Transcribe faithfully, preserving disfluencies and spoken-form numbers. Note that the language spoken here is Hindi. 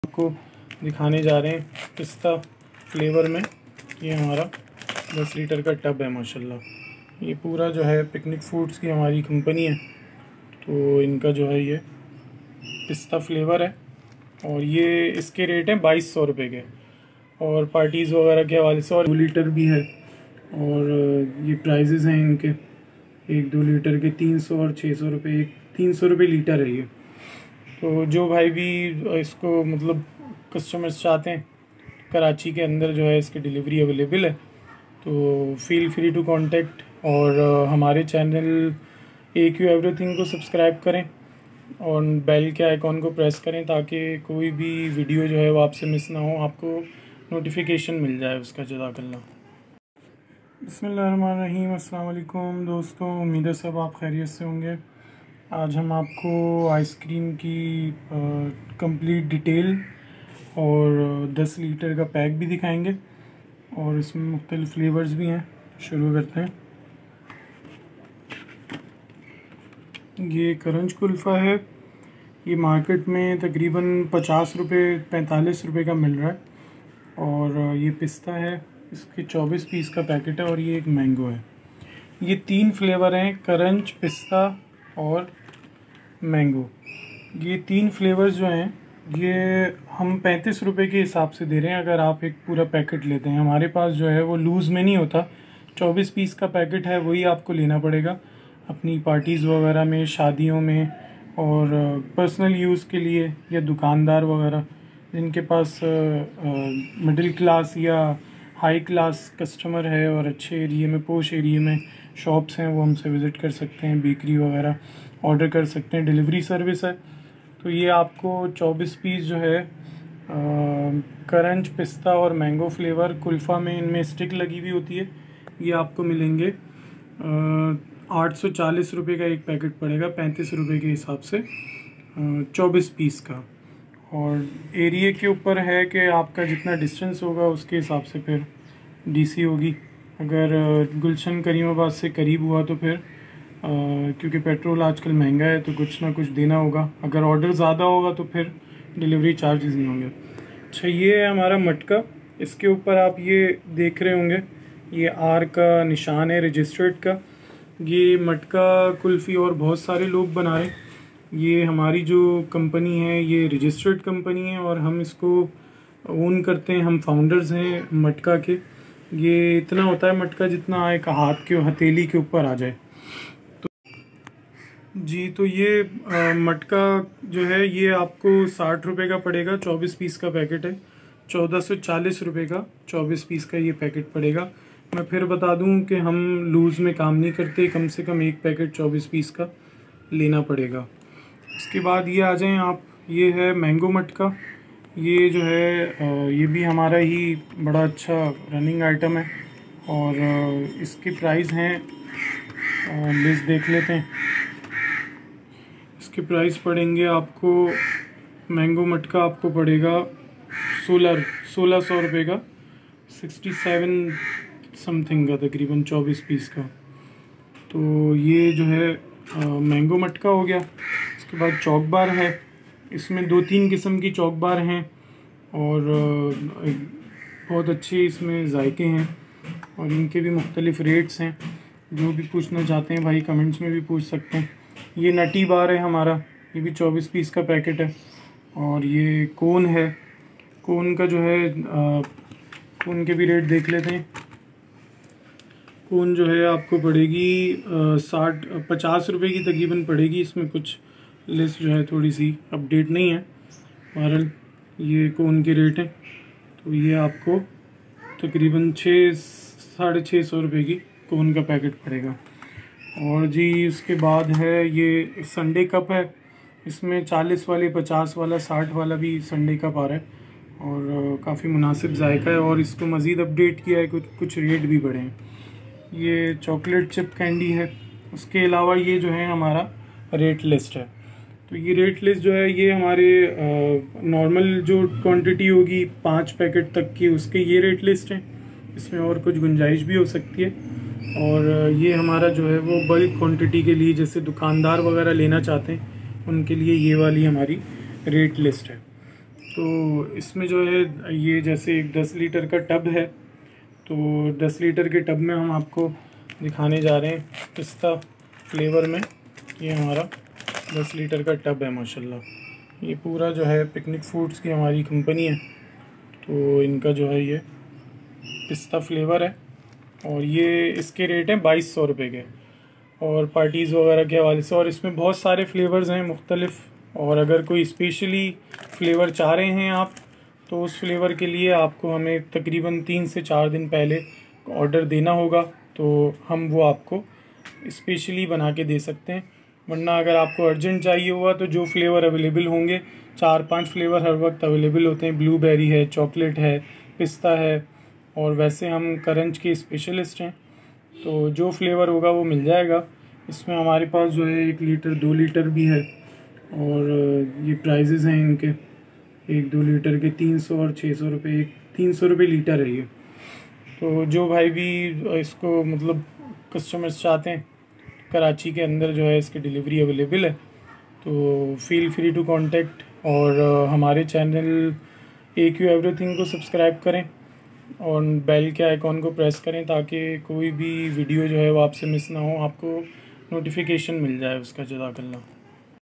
आपको दिखाने जा रहे हैं पिस्ता फ्लेवर में। ये हमारा दस लीटर का टब है माशाल्लाह। ये पूरा जो है पिकनिक फूड्स की हमारी कंपनी है, तो इनका जो है ये पिस्ता फ्लेवर है और ये इसके रेट हैं बाईस सौ रुपये के, और पार्टीज़ वगैरह के हवाले से। और दो लीटर भी है और ये प्राइजेज़ हैं इनके, एक दो लीटर के तीन सौ और छः सौ रुपये, एक तीन सौ रुपये लीटर है ये। तो जो भाई भी इसको मतलब कस्टमर्स चाहते हैं, कराची के अंदर जो है इसकी डिलीवरी अवेलेबल है, तो फील फ्री टू कांटेक्ट। और हमारे चैनल ए क्यू एवरीथिंग को सब्सक्राइब करें और बेल के आइकॉन को प्रेस करें ताकि कोई भी वीडियो जो है वो आपसे मिस ना हो, आपको नोटिफिकेशन मिल जाए उसका। जज़ाकल्लाह। बिस्मिल्लाहिर्रहमानिर्रहीम। अस्सलाम वालेकुम दोस्तों, उम्मीद है सब आप खैरियत से होंगे। आज हम आपको आइसक्रीम की कंप्लीट डिटेल और दस लीटर का पैक भी दिखाएंगे और इसमें मुख्तलिफ फ्लेवर्स भी हैं। शुरू करते हैं। ये करंज कुल्फ़ा है, ये मार्केट में तकरीबन पचास रुपये पैंतालीस रुपये का मिल रहा है। और ये पिस्ता है, इसके चौबीस पीस का पैकेट है। और ये एक मैंगो है। ये तीन फ्लेवर हैं, करंज, पिस्ता और मैंगो। ये तीन फ्लेवर्स जो हैं ये हम पैंतीस रुपये के हिसाब से दे रहे हैं अगर आप एक पूरा पैकेट लेते हैं। हमारे पास जो है वो लूज़ में नहीं होता, चौबीस पीस का पैकेट है, वही आपको लेना पड़ेगा अपनी पार्टीज़ वगैरह में, शादियों में और पर्सनल यूज़ के लिए, या दुकानदार वगैरह जिनके पास मिडिल क्लास या हाई क्लास कस्टमर है और अच्छे एरिए में, पोश एरिए में शॉप्स हैं, वो हमसे विज़िट कर सकते हैं, बेकरी वगैरह ऑर्डर कर सकते हैं, डिलीवरी सर्विस है। तो ये आपको चौबीस पीस जो है करंज, पिस्ता और मैंगो फ्लेवर कुल्फ़ा में, इनमें स्टिक लगी हुई होती है, ये आपको मिलेंगे आठ सौ चालीस रुपये का एक पैकेट पड़ेगा, पैंतीस रुपये के हिसाब से चौबीस पीस का। और एरिए के ऊपर है कि आपका जितना डिस्टेंस होगा उसके हिसाब से फिर डीसी होगी। अगर गुलशन करीमाबाद से करीब हुआ तो फिर आ, क्योंकि पेट्रोल आजकल महंगा है तो कुछ ना कुछ देना होगा। अगर ऑर्डर ज़्यादा होगा तो फिर डिलीवरी चार्जेस नहीं होंगे। अच्छा, ये है हमारा मटका। इसके ऊपर आप ये देख रहे होंगे, ये आर का निशान है रजिस्टर्ड का। ये मटका कुल्फ़ी और बहुत सारे लोग बना रहे हैं। ये हमारी जो कंपनी है ये रजिस्टर्ड कंपनी है और हम इसको ओन करते हैं, हम फाउंडर्स हैं मटका के। ये इतना होता है मटका जितना एक हाथ के हथेली के ऊपर आ जाए। तो जी, तो ये आ, मटका जो है ये आपको साठ रुपये का पड़ेगा, चौबीस पीस का पैकेट है। चौदह सौ चालीस रुपये का चौबीस पीस का ये पैकेट पड़ेगा। मैं फिर बता दूं कि हम लूज़ में काम नहीं करते, कम से कम एक पैकेट चौबीस पीस का लेना पड़ेगा। इसके बाद ये आ जाएं आप, ये है मैंगो मटका। ये जो है ये भी हमारा ही बड़ा अच्छा रनिंग आइटम है और इसकी प्राइस हैं, लिस्ट देख लेते हैं। इसके प्राइस पड़ेंगे आपको, मैंगो मटका आपको पड़ेगा सोलह सोलह सौ रुपये का, सिक्सटी सेवन समथिंग का तकरीबन चौबीस पीस का। तो ये जो है आ, मैंगो मटका हो गया। इसके बाद चॉक बार है, इसमें दो तीन किस्म की चॉक बार हैं और आ, बहुत अच्छे इसमें जायके हैं और इनके भी मुख्तलिफ़ रेट्स हैं। जो भी पूछना चाहते हैं भाई कमेंट्स में भी पूछ सकते हैं। ये नटी बार है हमारा, ये भी चौबीस पीस का पैकेट है। और ये कोन है, कोन का जो है आ, कोन के भी रेट देख लेते हैं। कोन जो है आपको पड़ेगी साठ पचास रुपये की तकरीबन पड़ेगी। इसमें कुछ लिस्ट जो है थोड़ी सी अपडेट नहीं है, बहरहाल ये कोन के रेट हैं। तो ये आपको तकरीबन छः साढ़े छः सौ रुपये की कोन का पैकेट पड़ेगा। और जी उसके बाद है ये संडे कप है, इसमें चालीस वाले, पचास वाला, साठ वाला भी संडे कप आ रहा है और काफ़ी मुनासिब जायका है। और इसको मज़ीद अपडेट किया है, कुछ कुछ रेट भी बढ़े हैं। ये चॉकलेट चिप कैंडी है। उसके अलावा ये जो है हमारा रेट लिस्ट है। तो ये रेट लिस्ट जो है ये हमारे नॉर्मल जो क्वांटिटी होगी पाँच पैकेट तक की, उसके ये रेट लिस्ट है। इसमें और कुछ गुंजाइश भी हो सकती है। और ये हमारा जो है वो बल्क क्वांटिटी के लिए, जैसे दुकानदार वगैरह लेना चाहते हैं उनके लिए ये वाली हमारी रेट लिस्ट है। तो इसमें जो है ये जैसे एक दस लीटर का टब है, तो दस लीटर के टब में हम आपको दिखाने जा रहे हैं पिस्ता फ्लेवर में। ये हमारा दस लीटर का टब है माशाल्लाह। ये पूरा जो है पिकनिक फूड्स की हमारी कंपनी है, तो इनका जो है ये पिस्ता फ्लेवर है और ये इसके रेट हैं बाईस सौ रुपये के, और पार्टीज़ वगैरह के हवाले से। और इसमें बहुत सारे फ्लेवर्स हैं मुख्तलिफ़, और अगर कोई स्पेशली फ्लेवर चाह रहे हैं आप, तो उस फ्लेवर के लिए आपको हमें तकरीबन तीन से चार दिन पहले ऑर्डर देना होगा, तो हम वो आपको स्पेशली बना के दे सकते हैं। वरना अगर आपको अर्जेंट चाहिए हुआ तो जो फ्लेवर अवेलेबल होंगे, चार पांच फ्लेवर हर वक्त अवेलेबल होते हैं। ब्लूबेरी है, चॉकलेट है, पिस्ता है, और वैसे हम करंच के स्पेशलिस्ट हैं, तो जो फ्लेवर होगा वो मिल जाएगा। इसमें हमारे पास जो है एक लीटर, दो लीटर भी है, और ये प्राइजेज़ हैं इनके, एक दो लीटर के तीन सौ और छः सौ रुपये, एक तीन सौ रुपये लीटर है ये। तो जो भाई भी इसको मतलब कस्टमर्स चाहते हैं, कराची के अंदर जो है इसकी डिलीवरी अवेलेबल है, तो फील फ्री टू कांटेक्ट। और हमारे चैनल ए क्यू एवरीथिंग को सब्सक्राइब करें और बेल के आइकॉन को प्रेस करें, ताकि कोई भी वीडियो जो है वो आपसे मिस ना हो, आपको नोटिफिकेशन मिल जाए उसका। जज़ाकल्लाह।